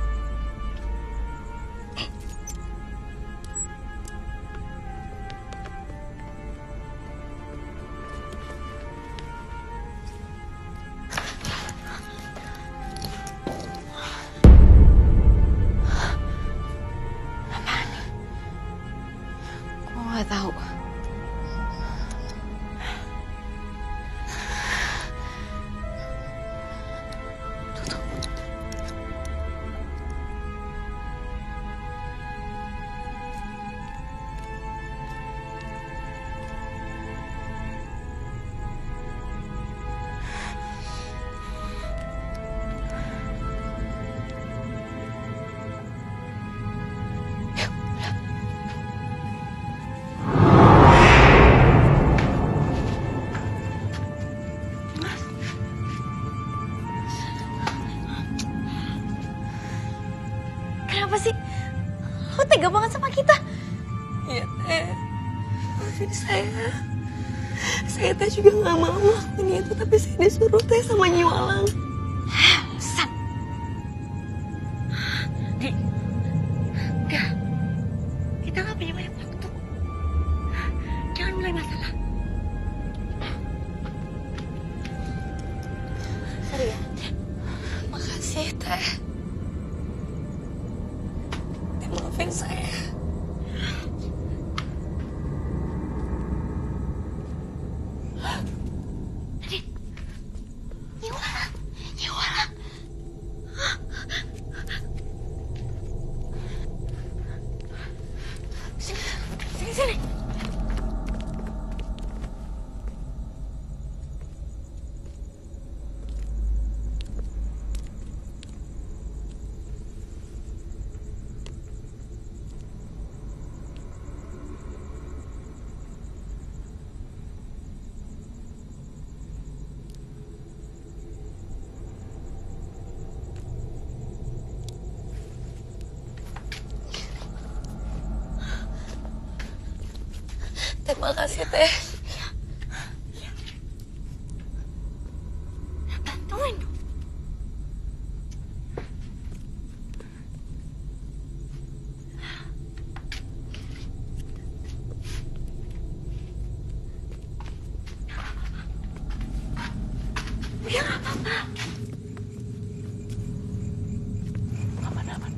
Gue gak tahu. Kenapa sih? Lo tega banget sama kita? Iya, teh. Maafin saya. Saya teh juga gak mau ngelakuin itu, tapi saya disuruh teh sama Nyi Walang. San. Di. Udah. Kita gak punya banyak waktu. Jangan mulai masalah. Sorry ya. Makasih, teh. Maafin saya. Tadi, Nyi Walang, Nyi Walang. Sini, sini, sini. Terima kasih, teh. Bantuin dong. Ya, nggak apa-apa. Aman-aman.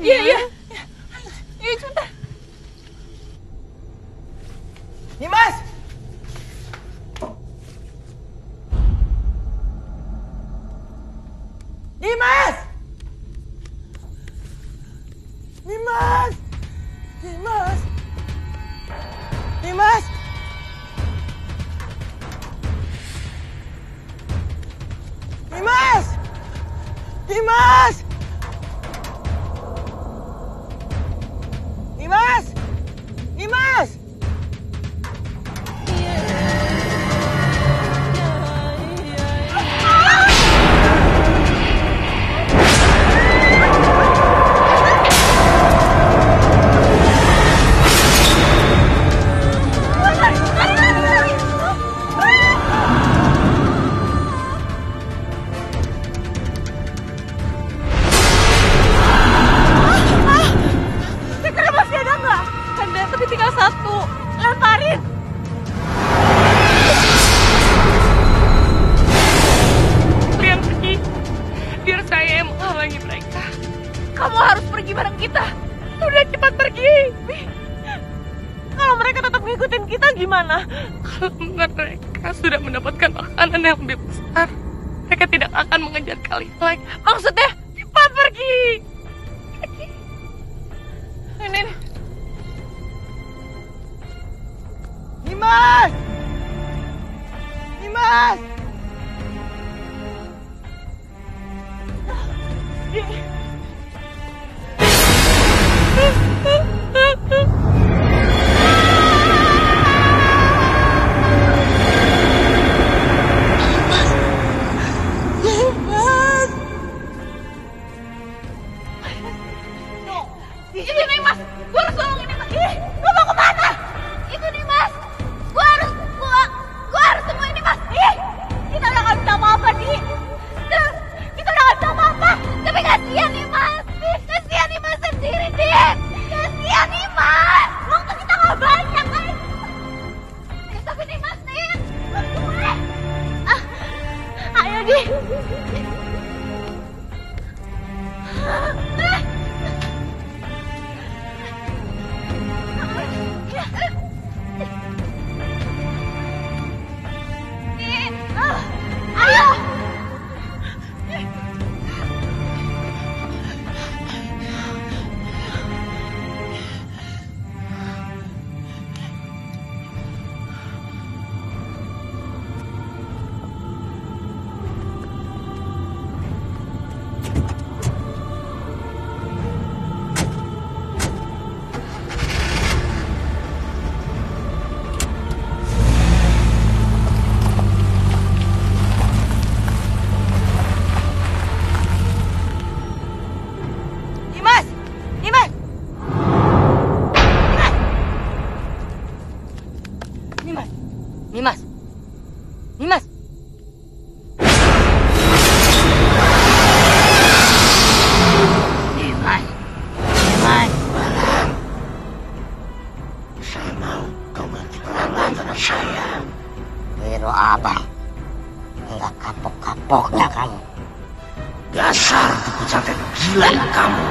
Iya, iya. Iya, sebentar. Nimas! Nimas! Nimas! Nimas! Nimas! Nimas! Nimas! Nimas! Nimas! Satu, lemparin. Kalian pergi, biar saya yang menghalangi mereka. Kamu harus pergi bareng kita. Udah cepat pergi. Kalau mereka tetap ngikutin kita gimana? Kalau mereka sudah mendapatkan makanan yang lebih besar, mereka tidak akan mengejar kalian lagi. Maksudnya, cepat pergi. Pergi. Ini, ini. Nimas! Nimas! Nimas! Ini Nimas! Gue harus tolongin Nimas! Ih, lu mau kemana? Itu Nimas! Gue harus, gue, gue harus temuin Nimas! Ih, kita udah gak bisa apa-apa, Di! Kita udah gak bisa apa-apa! Tapi kasihan Nimas! Kasihan Nimas sendiri, Di! Kasihan Nimas! Waktu kita gak banyak, kan? Tapi Nimas, Di! Ah, ayo, Di! Ayo! Nimas! Nimas! Nimas! Nimas! Nimas! Nimas! Nimas! Saya mau kau menceritakan saya. Wiro abang. Enggak kapok-kapoknya kamu. Dasar tipu santet gila kamu.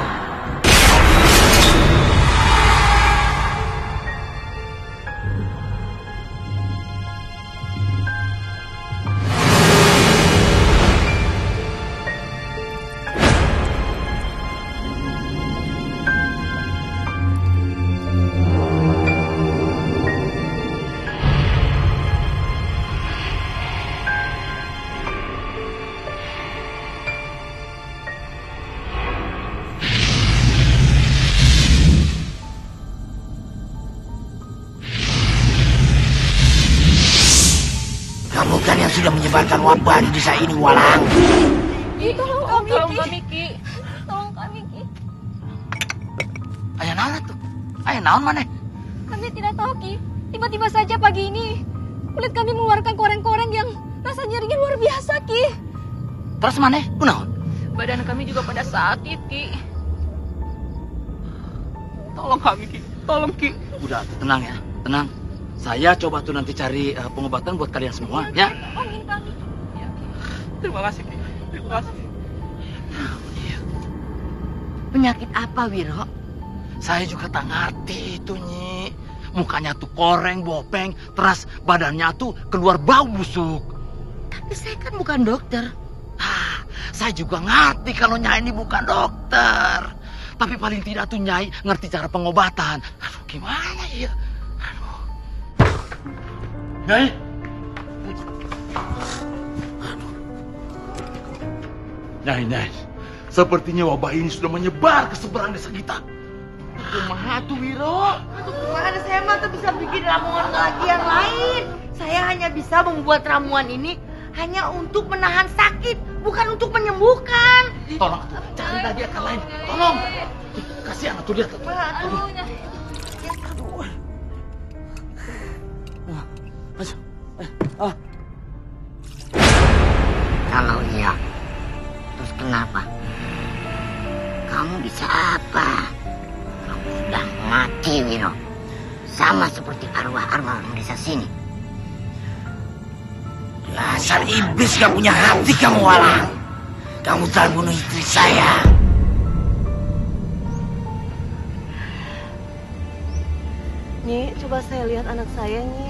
Kamu kan yang sudah menyebarkan wabah di desa ini, Walang. Ki, tolong kami, tolong kami, Ki. Tolong kami, Ki. Ayah naon tuh? Ayah naon mana? Kami tidak tahu, Ki. Tiba-tiba saja pagi ini, kulit kami mengeluarkan koreng-koreng yang rasa nyerinya luar biasa, Ki. Terus mana? Kunaon? Badan kami juga pada sakit, Ki. Tolong kami, Ki. Tolong, Ki. Udah, tenang ya. Tenang. Saya coba tuh nanti cari uh, pengobatan buat kalian semua, ya. Tolongin kami. Terima kasih, Ki. Terima kasih. Penyakit apa, Wiro? Saya juga tak ngerti itu, Nyi. Mukanya tuh koreng, bopeng, terus badannya tuh keluar bau busuk. Tapi saya kan bukan dokter. Ah, saya juga ngerti kalau Nyai ini bukan dokter. Tapi paling tidak tuh Nyai ngerti cara pengobatan. Aduh, gimana ya? Aduh. Nyai. Aduh. Nyai, Nyai. Sepertinya wabah ini sudah menyebar ke seberang desa kita. Kumaha tuh Wiro? Aduh kumaha saya mah tuh bisa bikin ramuan lagi yang lain. Saya hanya bisa membuat ramuan ini hanya untuk menahan sakit, bukan untuk menyembuhkan. Tolong, cari lagi akal lain. Tolong. Kasihan tuh dia. Aduh. Aduh. Aduh. Ah. Kalau iya, terus kenapa? Kamu bisa apa? Kamu sudah mati, Wiro. Sama seperti arwah-arwah orang desa sini. Dasar iblis gak punya hati kamu, Walang. Kamu telah bunuh istri saya. Nyi, coba saya lihat anak saya, Nyi.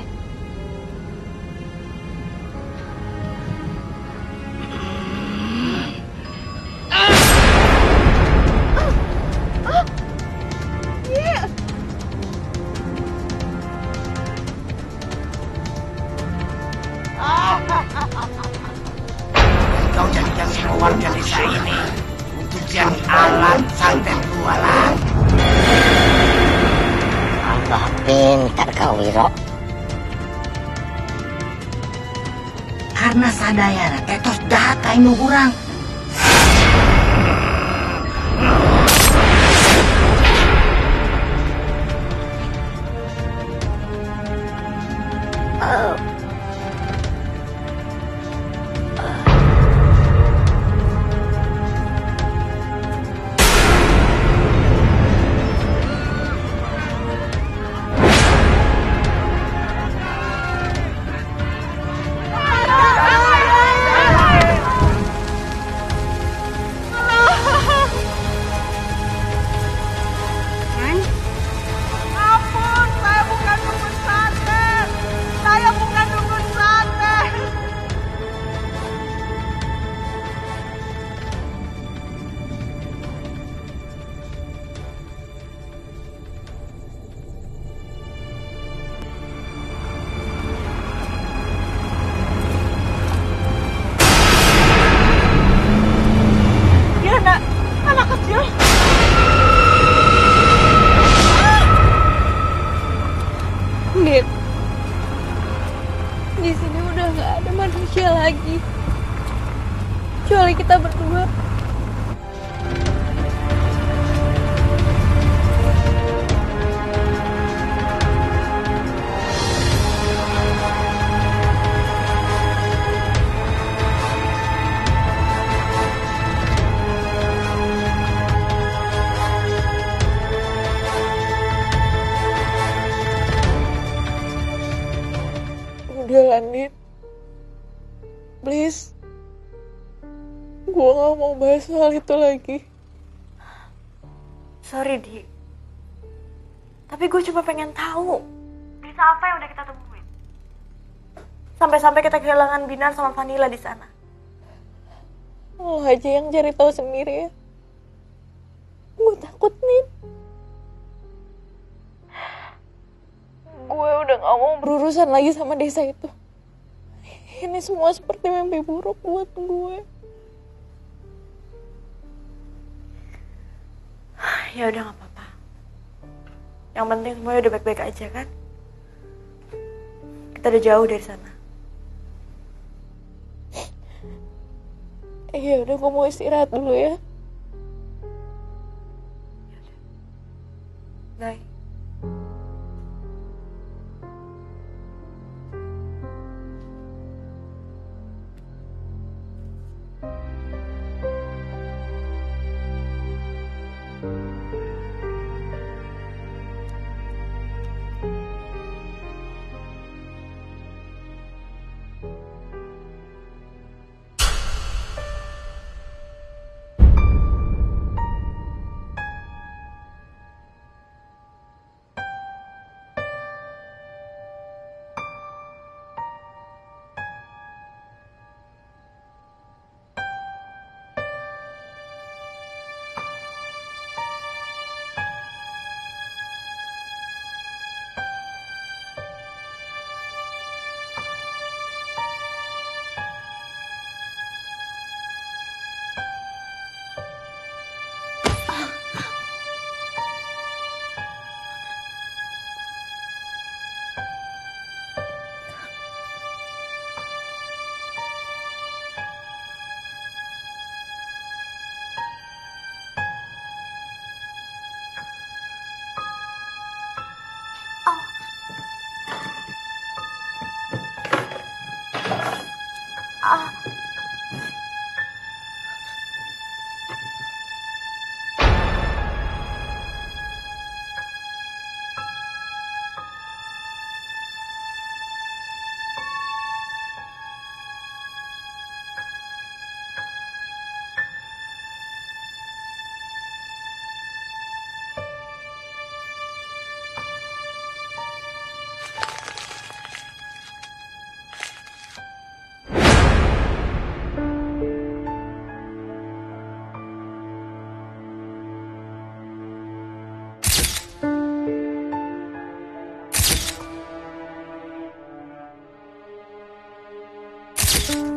Kau jadikan semua warga desa ini untuk jadi alat santet Walang. Allah pintar kau, Wiro. Karena sadayana tetos dahat kainu kurang. Oh. Di sini udah nggak ada manusia lagi, kecuali kita berdua. Udah Landin, please, gue gak mau bahas soal itu lagi. Sorry Di, tapi gue cuma pengen tahu berita apa yang udah kita temuin. Sampai-sampai kita kehilangan Binar sama Vanilla di sana. Lo aja yang cari tahu sendiri ya. Gue takut nih. Gue udah gak mau berurusan lagi sama desa itu. Ini semua seperti mimpi buruk buat gue. Ya udah gak apa-apa. Yang penting semuanya udah baik-baik aja kan? Kita udah jauh dari sana. Iya udah, gue mau istirahat dulu ya. Bye. Thank you.